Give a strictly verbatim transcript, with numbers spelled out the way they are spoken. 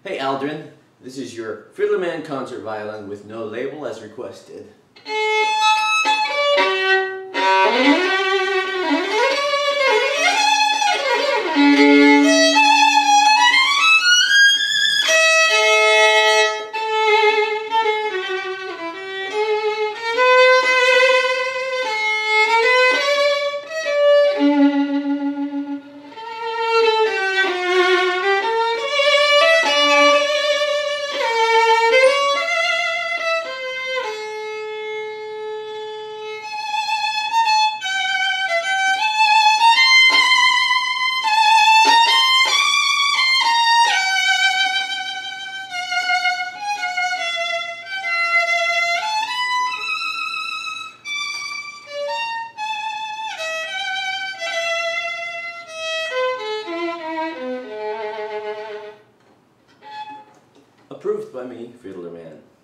Hey Aldrin, this is your Fiddlerman concert violin with no label as requested. Approved by me, Fiddlerman.